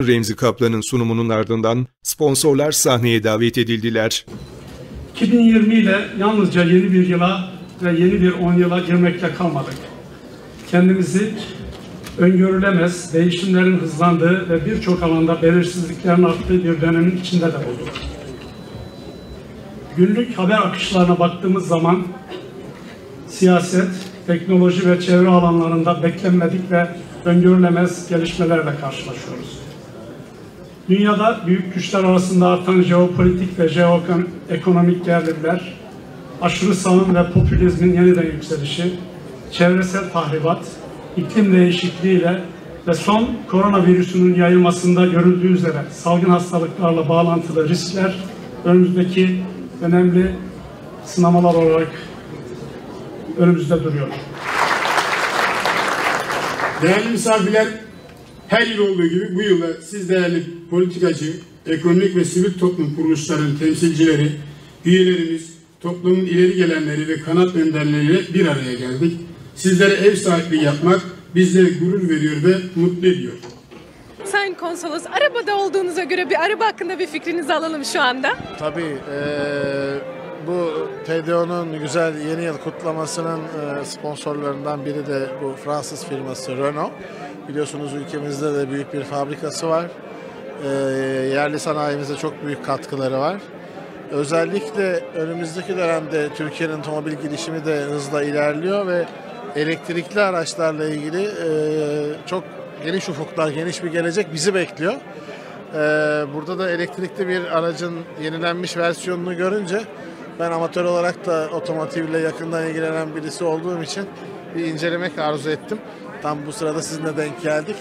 Remzi Kaplan'ın sunumunun ardından sponsorlar sahneye davet edildiler. 2020 ile yalnızca yeni bir yıla ve yeni bir 10 yıla girmekle kalmadık. Kendimizi öngörülemez, değişimlerin hızlandığı ve birçok alanda belirsizliklerin arttığı bir dönemin içinde de bulduk. Günlük haber akışlarına baktığımız zaman siyaset, teknoloji ve çevre alanlarında beklenmedik ve öngörülemez gelişmelerle karşılaşıyoruz. Dünyada büyük güçler arasında artan jeopolitik ve jeoekonomik gerilimler, aşırı sağın ve popülizmin yeniden yükselişi, çevresel tahribat, iklim değişikliğiyle ve son koronavirüsünün yayılmasında görüldüğü üzere salgın hastalıklarla bağlantılı riskler önümüzdeki önemli sınamalar olarak önümüzde duruyor. Değerli misafirler, her yıl olduğu gibi bu yılda siz değerli politikacı, ekonomik ve sivil toplum kuruluşlarının temsilcileri, üyelerimiz, toplumun ileri gelenleri ve kanat önderleriyle bir araya geldik. Sizlere ev sahipliği yapmak bizlere gurur veriyor ve mutlu ediyor. Sayın Konsolos, arabada olduğunuza göre bir araba hakkında bir fikrinizi alalım şu anda. Tabii bu TDO'nun güzel yeni yıl kutlamasının sponsorlarından biri de bu Fransız firması Renault. Biliyorsunuz ülkemizde de büyük bir fabrikası var. Yerli sanayimize çok büyük katkıları var. Özellikle önümüzdeki dönemde Türkiye'nin otomobil girişimi de hızla ilerliyor ve elektrikli araçlarla ilgili çok geniş ufuklar, geniş bir gelecek bizi bekliyor. Burada da elektrikli bir aracın yenilenmiş versiyonunu görünce ben amatör olarak da otomotivle yakından ilgilenen birisi olduğum için bir incelemek arzu ettim. Tam bu sırada sizinle denk geldik.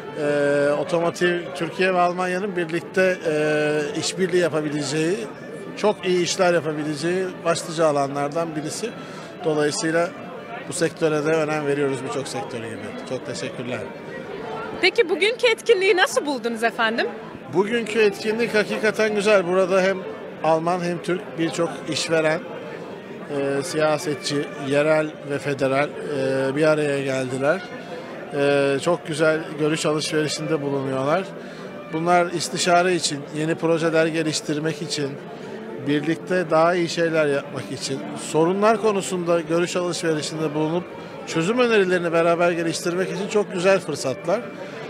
Otomotiv Türkiye ve Almanya'nın birlikte işbirliği yapabileceği, çok iyi işler yapabileceği başlıca alanlardan birisi. Dolayısıyla bu sektöre de önem veriyoruz birçok sektörü gibi. Çok teşekkürler. Peki bugünkü etkinliği nasıl buldunuz efendim? Bugünkü etkinlik hakikaten güzel. Burada hem Alman hem Türk birçok işveren, siyasetçi, yerel ve federal bir araya geldiler. Çok güzel görüş alışverişinde bulunuyorlar. Bunlar istişare için, yeni projeler geliştirmek için, birlikte daha iyi şeyler yapmak için, sorunlar konusunda görüş alışverişinde bulunup çözüm önerilerini beraber geliştirmek için çok güzel fırsatlar.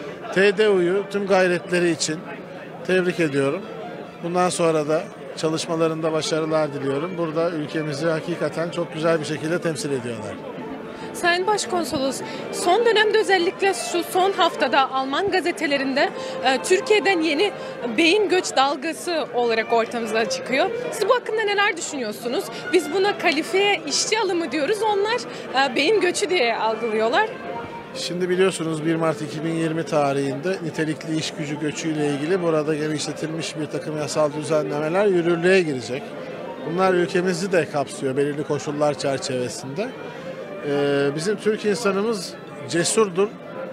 TDU'yu tüm gayretleri için tebrik ediyorum. Bundan sonra da çalışmalarında başarılar diliyorum. Burada ülkemizi hakikaten çok güzel bir şekilde temsil ediyorlar. Sayın Başkonsolos, son dönemde özellikle şu son haftada Alman gazetelerinde Türkiye'den yeni beyin göç dalgası olarak ortamıza çıkıyor. Siz bu hakkında neler düşünüyorsunuz? Biz buna kalifiye işçi alımı diyoruz, onlar beyin göçü diye algılıyorlar. Şimdi biliyorsunuz 1 Mart 2020 tarihinde nitelikli iş gücü göçüyle ilgili burada genişletilmiş bir takım yasal düzenlemeler yürürlüğe girecek. Bunlar ülkemizi de kapsıyor belirli koşullar çerçevesinde. Bizim Türk insanımız cesurdur,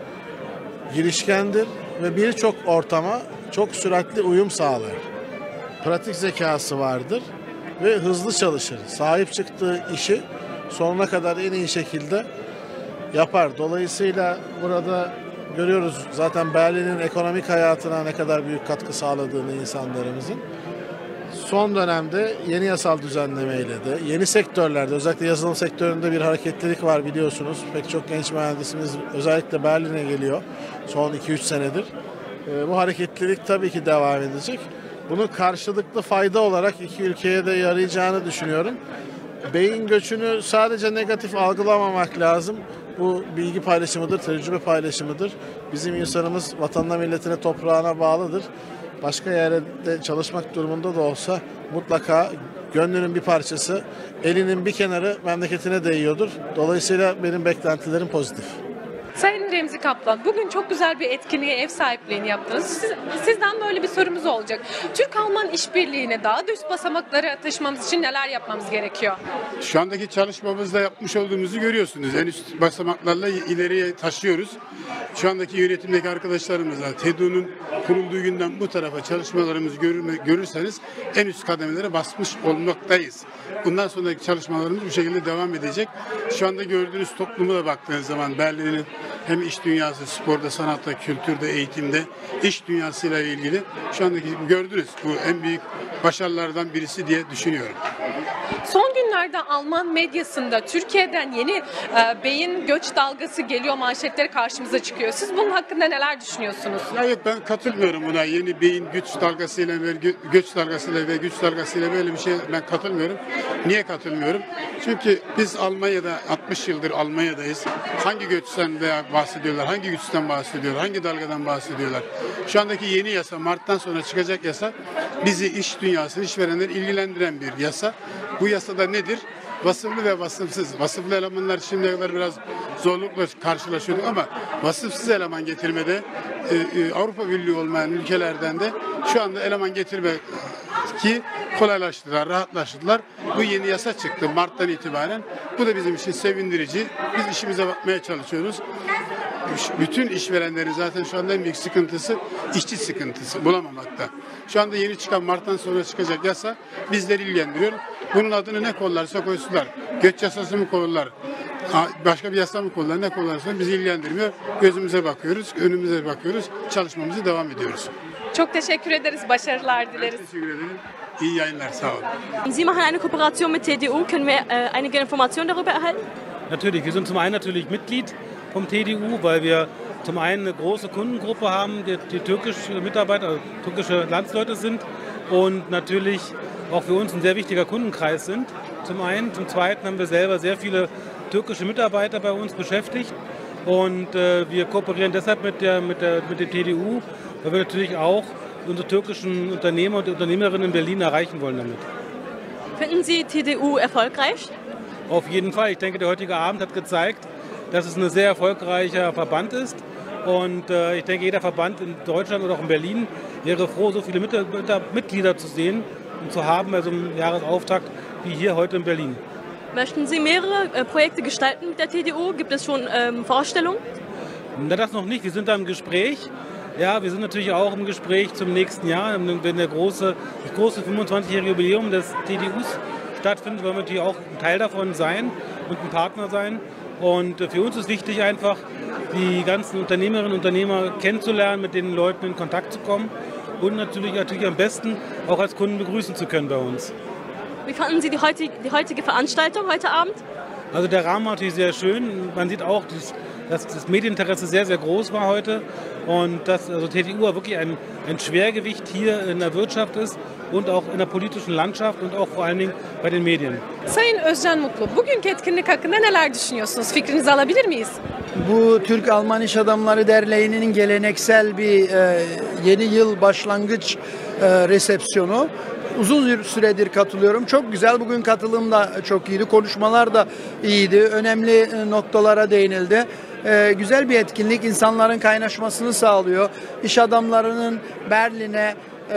girişkendir ve birçok ortama çok süratli uyum sağlar. Pratik zekası vardır ve hızlı çalışır. Sahip çıktığı işi sonuna kadar en iyi şekilde yapar. Dolayısıyla burada görüyoruz zaten Berlin'in ekonomik hayatına ne kadar büyük katkı sağladığını insanlarımızın. Son dönemde yeni yasal düzenlemeyle de yeni sektörlerde özellikle yazılım sektöründe bir hareketlilik var biliyorsunuz. Pek çok genç mühendisimiz özellikle Berlin'e geliyor son 2-3 senedir. Bu hareketlilik tabii ki devam edecek. Bunun karşılıklı fayda olarak iki ülkeye de yarayacağını düşünüyorum. Beyin göçünü sadece negatif algılamamak lazım. Bu bilgi paylaşımıdır, tecrübe paylaşımıdır. Bizim insanımız vatanına, milletine, toprağına bağlıdır. Başka yerde çalışmak durumunda da olsa mutlaka gönlünün bir parçası, elinin bir kenarı memleketine değiyordur. Dolayısıyla benim beklentilerim pozitif. Sayın Remzi Kaplan, bugün çok güzel bir etkinliğe ev sahipliğini yaptınız. Sizden böyle bir sorumuz olacak. Türk-Alman işbirliğine daha üst basamaklara taşımamız için neler yapmamız gerekiyor? Şu andaki çalışmamızda yapmış olduğumuzu görüyorsunuz. En üst basamaklarla ileriye taşıyoruz. Şu andaki yönetimdeki arkadaşlarımızla TEDU'nun kurulduğu günden bu tarafa çalışmalarımızı görürseniz en üst kademelere basmış olmaktayız. Bundan sonraki çalışmalarımız bu şekilde devam edecek. Şu anda gördüğünüz topluma da baktığınız zaman Berlin'in hem iş dünyası, sporda, sanatta, kültürde, eğitimde, iş dünyasıyla ilgili şu andaki gördünüz. Bu en büyük başarılardan birisi diye düşünüyorum. Son günlerde Alman medyasında Türkiye'den yeni beyin göç dalgası geliyor manşetleri karşımıza çıkıyor. Siz bunun hakkında neler düşünüyorsunuz? Ya yok, ben katılmıyorum buna. Yeni beyin göç dalgasıyla ve göç dalgasıyla böyle bir şey ben katılmıyorum. Niye katılmıyorum? Çünkü biz Almanya'da 60 yıldır Almanya'dayız. Hangi göçten bahsediyorlar? Hangi güçten bahsediyorlar? Hangi dalgadan bahsediyorlar? Şu andaki yeni yasa, Mart'tan sonra çıkacak yasa bizi iş dünyasını, işverenleri ilgilendiren bir yasa. Bu yasada nedir? Vasıflı ve vasıfsız. Vasıflı elemanlar şimdiye kadar biraz zorlukla karşılaşıyorduk ama vasıfsız eleman getirmede Avrupa Birliği olmayan ülkelerden de şu anda eleman getirme ki kolaylaştırdılar, rahatlaştırdılar. Bu yeni yasa çıktı Mart'tan itibaren. Bu da bizim için sevindirici. Biz işimize bakmaya çalışıyoruz. Bütün işverenlerin zaten şu anda en büyük sıkıntısı işçi sıkıntısı bulamamakta. Şu anda yeni çıkan Mart'tan sonra çıkacak yasa bizleri ilgilendiriyor. Bunun adını ne kollarsa koysunlar. Göç yasası mı kollar? Başka bir yasa mı kollar? Ne kollarsa bizi ilgilendirmiyor. Gözümüze bakıyoruz, önümüze bakıyoruz. Çalışmamızı devam ediyoruz. Çok teşekkür ederiz. Başarılar dileriz. Teşekkür ederim. İyi yayınlar. Sağ olun. Sie machen eine Kooperation mit TDU. Können wir einige Informationen darüber erhalten? Natürlich, wir sind zum einen natürlich Mitglied vom TDU, weil wir zum einen eine große Kundengruppe haben, die türkische Mitarbeiter, also türkische Landsleute sind und natürlich auch für uns ein sehr wichtiger Kundenkreis sind. Zum einen, zum zweiten haben wir selber sehr viele türkische Mitarbeiter bei uns beschäftigt und wir kooperieren deshalb mit der TDU, weil wir natürlich auch unsere türkischen Unternehmer und Unternehmerinnen in Berlin erreichen wollen damit. Finden Sie TDU erfolgreich? Auf jeden Fall. Ich denke, der heutige Abend hat gezeigt, dass es ein sehr erfolgreicher Verband ist. Und ich denke, jeder Verband in Deutschland oder auch in Berlin wäre froh, so viele Mitglieder zu sehen und zu haben, also im Jahresauftakt wie hier heute in Berlin. Möchten Sie mehrere Projekte gestalten mit der TDU? Gibt es schon Vorstellungen? Na, das noch nicht. Wir sind da im Gespräch. Ja, wir sind natürlich auch im Gespräch zum nächsten Jahr. Wenn das große 25-jährige Jubiläum des TDUs stattfindet, wollen wir natürlich auch ein Teil davon sein und ein Partner sein. Und für uns ist wichtig einfach, die ganzen Unternehmerinnen und Unternehmer kennenzulernen, mit den Leuten in Kontakt zu kommen und natürlich am besten auch als Kunden begrüßen zu können bei uns. Wie fanden Sie die heutige Veranstaltung heute Abend? Also der Rahmen war natürlich sehr schön. Man sieht auch, dass das Medieninteresse sehr, sehr groß war heute und dass also TDU wirklich ein Schwergewicht hier in der Wirtschaft ist und auch in der politischen Landschaft und auch vor allen Dingen bei den Medien. Sayın Özcan Mutlu, bugünkü etkinlik hakkında neler düşünüyorsunuz? Fikrinizi alabilir miyiz? Bu Türk-Alman İş Adamları Derneği'nin geleneksel bir yeni yıl başlangıç resepsiyonu. Uzun süredir katılıyorum. Çok güzel. Bugün katılım da çok iyiydi. Konuşmalar da iyiydi. Önemli noktalara değinildi. Güzel bir etkinlik. İnsanların kaynaşmasını sağlıyor. İş adamlarının Berlin'e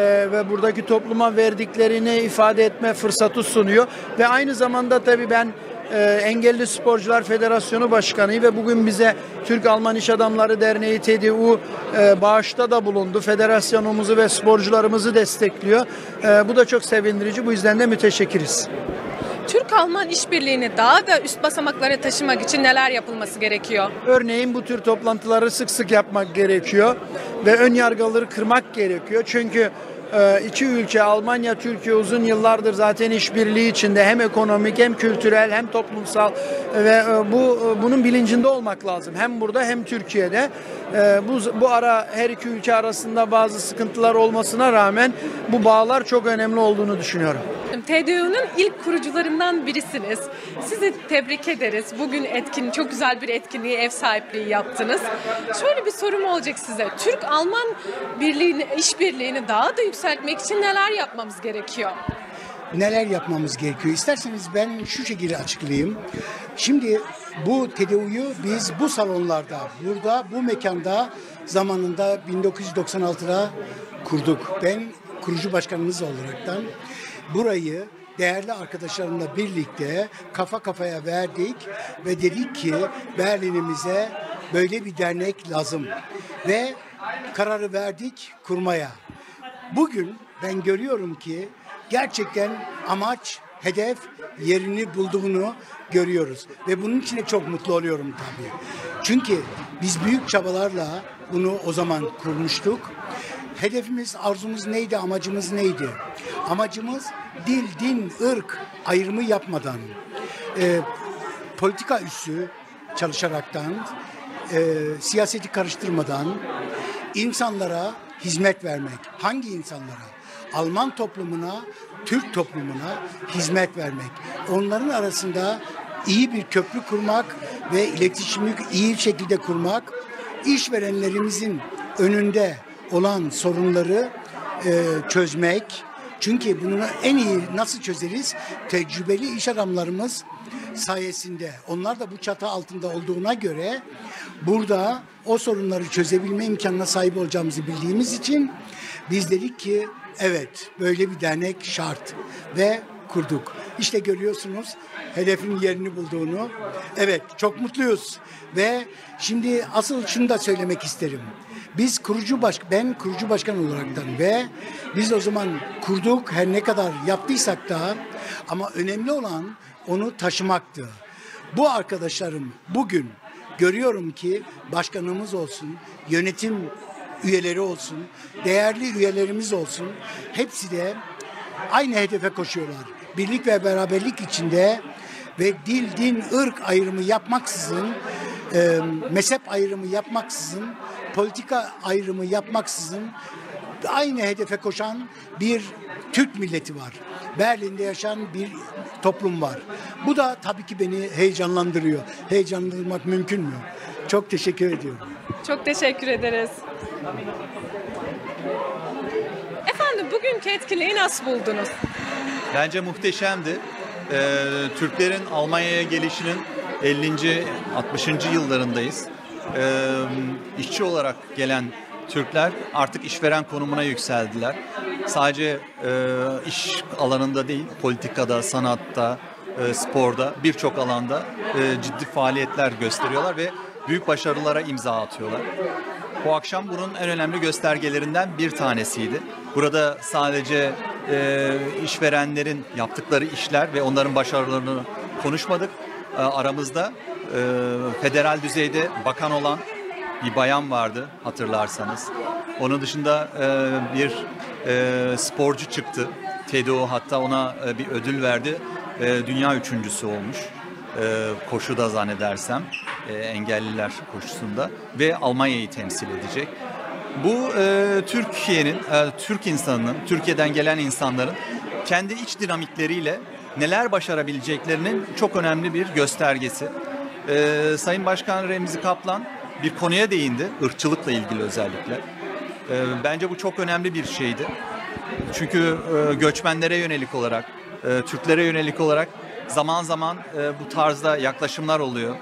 ve buradaki topluma verdiklerini ifade etme fırsatı sunuyor. Ve aynı zamanda tabii ben Engelli Sporcular Federasyonu Başkanıyım ve bugün bize Türk-Alman İş Adamları Derneği TDU bağışta da bulundu. Federasyonumuzu ve sporcularımızı destekliyor. Bu da çok sevindirici. Bu yüzden de müteşekkiriz. Türk-Alman işbirliğini daha da üst basamaklara taşımak için neler yapılması gerekiyor? Örneğin bu tür toplantıları sık sık yapmak gerekiyor ve ön yargıları kırmak gerekiyor. Çünkü iki ülke Almanya, Türkiye uzun yıllardır zaten işbirliği içinde hem ekonomik hem kültürel hem toplumsal ve bunun bilincinde olmak lazım. Hem burada hem Türkiye'de. Bu ara her iki ülke arasında bazı sıkıntılar olmasına rağmen bu bağlar çok önemli olduğunu düşünüyorum. TDU'nun ilk kurucularından birisiniz. Sizi tebrik ederiz. Bugün çok güzel bir etkinliğe ev sahipliği yaptınız. Şöyle bir sorum olacak size. Türk-Alman işbirliğini daha da yükseltmek için neler yapmamız gerekiyor? Neler yapmamız gerekiyor? İsterseniz ben şu şekilde açıklayayım. Şimdi bu TDU'yu biz bu salonlarda, burada, bu mekanda zamanında 1996'da kurduk. Ben kurucu başkanınız olaraktan burayı değerli arkadaşlarımla birlikte kafa kafaya verdik ve dedik ki Berlin'imize böyle bir dernek lazım ve kararı verdik kurmaya. Bugün ben görüyorum ki gerçekten amaç, hedef yerini bulduğunu görüyoruz ve bunun için de çok mutlu oluyorum tabii. Çünkü Biz büyük çabalarla bunu o zaman kurmuştuk. Hedefimiz, arzumuz neydi, amacımız neydi? Amacımız dil, din, ırk ayrımı yapmadan, politika üssü çalışaraktan, siyaseti karıştırmadan insanlara hizmet vermek. Hangi insanlara? Alman toplumuna, Türk toplumuna hizmet vermek. Onların arasında iyi bir köprü kurmak ve iletişimi iyi şekilde kurmak, işverenlerimizin önünde olan sorunları çözmek. Çünkü bunu en iyi nasıl çözeriz? Tecrübeli iş adamlarımız sayesinde. Onlar da bu çatı altında olduğuna göre burada o sorunları çözebilme imkanına sahip olacağımızı bildiğimiz için biz dedik ki evet, böyle bir dernek şart ve kurduk. İşte görüyorsunuz hedefin yerini bulduğunu. Evet, çok mutluyuz ve şimdi asıl şunu da söylemek isterim. Ben kurucu başkan olaraktan ve biz o zaman kurduk, her ne kadar yaptıysak da, ama önemli olan onu taşımaktı. Bu arkadaşlarım bugün görüyorum ki başkanımız olsun, yönetim üyeleri olsun, değerli üyelerimiz olsun, hepsi de aynı hedefe koşuyorlar. Birlik ve beraberlik içinde ve dil, din, ırk ayrımı yapmaksızın, mezhep ayrımı yapmaksızın, politika ayrımı yapmaksızın aynı hedefe koşan bir Türk milleti var. Berlin'de yaşayan bir toplum var. Bu da tabii ki beni heyecanlandırıyor. Heyecanlandırmak mümkün mü? Çok teşekkür ediyorum. Çok teşekkür ederiz. Efendim, bugünkü etkinliği nasıl buldunuz? Bence muhteşemdi. Türklerin Almanya'ya gelişinin 50. 60. yıllarındayız. İşçi olarak gelen Türkler artık işveren konumuna yükseldiler. Sadece iş alanında değil, politikada, sanatta, sporda, birçok alanda ciddi faaliyetler gösteriyorlar ve büyük başarılara imza atıyorlar. Bu akşam bunun en önemli göstergelerinden bir tanesiydi. Burada sadece işverenlerin yaptıkları işler ve onların başarılarını konuşmadık. Aramızda federal düzeyde bakan olan bir bayan vardı, hatırlarsanız. Onun dışında bir sporcu çıktı. TDO hatta ona bir ödül verdi. Dünya üçüncüsü olmuş. Koşuda zannedersem. Engelliler koşusunda. Ve Almanya'yı temsil edecek. Bu Türkiye'nin, Türk insanının, Türkiye'den gelen insanların kendi iç dinamikleriyle neler başarabileceklerinin çok önemli bir göstergesi. Sayın Başkan Remzi Kaplan bir konuya değindi, ırkçılıkla ilgili özellikle. Bence bu çok önemli bir şeydi. Çünkü göçmenlere yönelik olarak, Türklere yönelik olarak zaman zaman bu tarzda yaklaşımlar oluyor.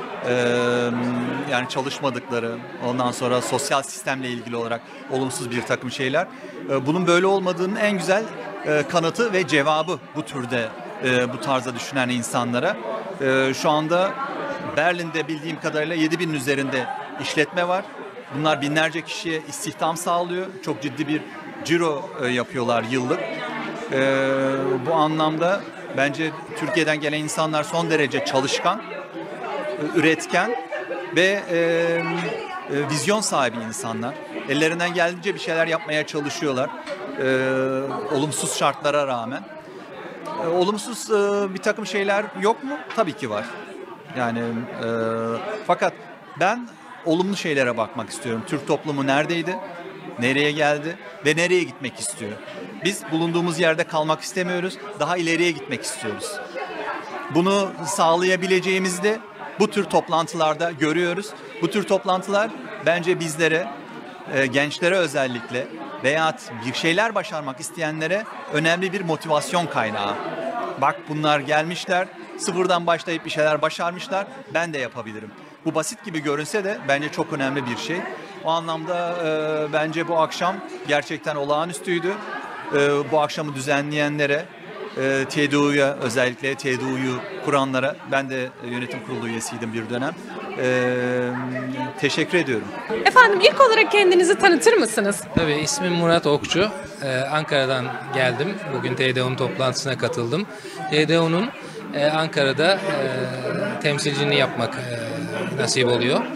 Yani çalışmadıkları, ondan sonra sosyal sistemle ilgili olarak olumsuz bir takım şeyler. Bunun böyle olmadığının en güzel kanıtı ve cevabı bu türde, bu tarzda düşünen insanlara. Şu anda Berlin'de bildiğim kadarıyla 7.000'in üzerinde işletme var. Bunlar binlerce kişiye istihdam sağlıyor. Çok ciddi bir ciro yapıyorlar yıllık. Bu anlamda bence Türkiye'den gelen insanlar son derece çalışkan, üretken ve vizyon sahibi insanlar. Ellerinden geldiğince bir şeyler yapmaya çalışıyorlar. Olumsuz şartlara rağmen. Olumsuz bir takım şeyler yok mu? Tabii ki var. Yani fakat ben olumlu şeylere bakmak istiyorum. Türk toplumu neredeydi? Nereye geldi? Ve nereye gitmek istiyor? Biz bulunduğumuz yerde kalmak istemiyoruz. Daha ileriye gitmek istiyoruz. Bunu sağlayabileceğimizi de bu tür toplantılarda görüyoruz. Bu tür toplantılar bence bizlere, gençlere özellikle veya bir şeyler başarmak isteyenlere önemli bir motivasyon kaynağı. Bak bunlar gelmişler, sıfırdan başlayıp bir şeyler başarmışlar, ben de yapabilirim. Bu basit gibi görünse de bence çok önemli bir şey. O anlamda bence bu akşam gerçekten olağanüstüydü. Bu akşamı düzenleyenlere, TDU'ya, özellikle TDU'yu kuranlara, ben de yönetim kurulu üyesiydim bir dönem. Teşekkür ediyorum. Efendim, ilk olarak kendinizi tanıtır mısınız? Tabii, ismim Murat Okçu. Ankara'dan geldim. Bugün TDU'nun toplantısına katıldım. TDU'nun Ankara'da temsilciliğini yapmak nasip oluyor.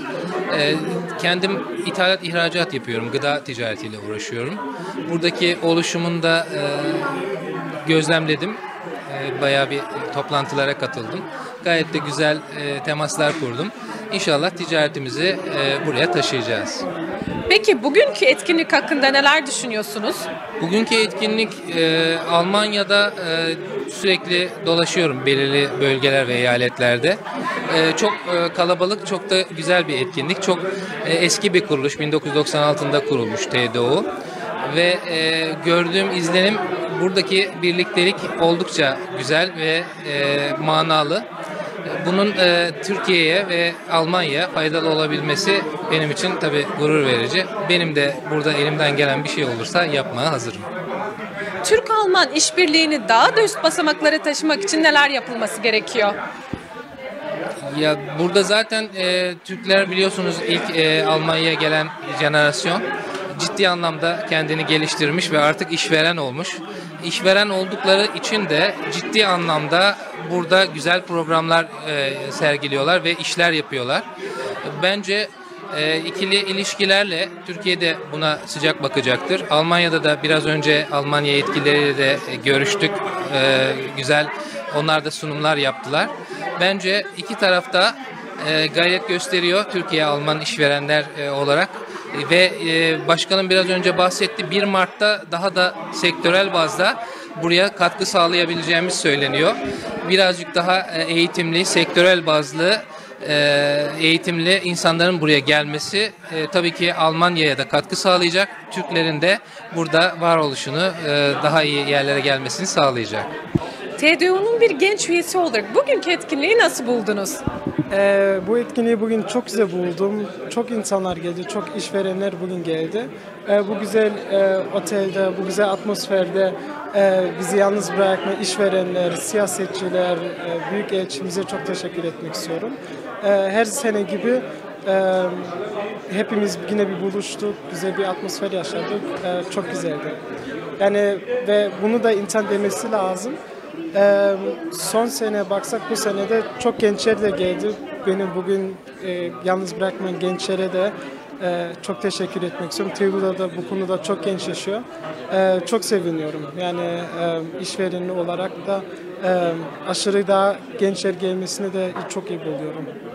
Kendim ithalat ihracat yapıyorum. Gıda ticaretiyle uğraşıyorum. Buradaki oluşumunu da gözlemledim. Bayağı bir toplantılara katıldım. Gayet de güzel temaslar kurdum. İnşallah ticaretimizi buraya taşıyacağız. Peki bugünkü etkinlik hakkında neler düşünüyorsunuz? Bugünkü etkinlik Almanya'da sürekli dolaşıyorum belirli bölgeler ve eyaletlerde. Çok kalabalık, çok da güzel bir etkinlik. Çok eski bir kuruluş, 1996'da kurulmuş TDO. Ve gördüğüm izlenim buradaki birliktelik oldukça güzel ve manalı. Bunun Türkiye'ye ve Almanya'ya faydalı olabilmesi benim için tabii gurur verici. Benim de burada elimden gelen bir şey olursa yapmaya hazırım. Türk-Alman işbirliğini daha da üst basamaklara taşımak için neler yapılması gerekiyor? Ya burada zaten Türkler biliyorsunuz ilk Almanya'ya gelen jenerasyon ciddi anlamda kendini geliştirmiş ve artık işveren olmuş. İşveren oldukları için de ciddi anlamda burada güzel programlar sergiliyorlar ve işler yapıyorlar. Bence ikili ilişkilerle Türkiye'de buna sıcak bakacaktır. Almanya'da da biraz önce Almanya yetkilileriyle de görüştük. Güzel, onlar da sunumlar yaptılar. Bence iki tarafta gayret gösteriyor Türkiye-Alman işverenler olarak. Ve başkanım biraz önce bahsetti, 1 Mart'ta daha da sektörel bazda buraya katkı sağlayabileceğimiz söyleniyor. Birazcık daha eğitimli, sektörel bazlı eğitimli insanların buraya gelmesi tabii ki Almanya'ya da katkı sağlayacak. Türklerin de burada varoluşunu daha iyi yerlere gelmesini sağlayacak. TDO'nun bir genç üyesi olarak bugünkü etkinliği nasıl buldunuz? Bu etkinliği bugün çok güzel buldum. Çok insanlar geldi, çok işverenler bugün geldi. Bu güzel otelde, bu güzel atmosferde bizi yalnız bırakma işverenler, siyasetçiler, büyükelçimize çok teşekkür etmek istiyorum. Her sene gibi hepimiz yine bir buluştuk, güzel bir atmosfer yaşadık. Çok güzeldi. Yani ve bunu da insan demesi lazım. Son sene baksak bu sene de çok gençler de geldi. Beni bugün yalnız bırakmayan gençlere de çok teşekkür etmek istiyorum. TDO'da da bu konuda çok genç yaşıyor. Çok seviniyorum. Yani işvereni olarak da aşırı daha gençler gelmesini de çok iyi buluyorum.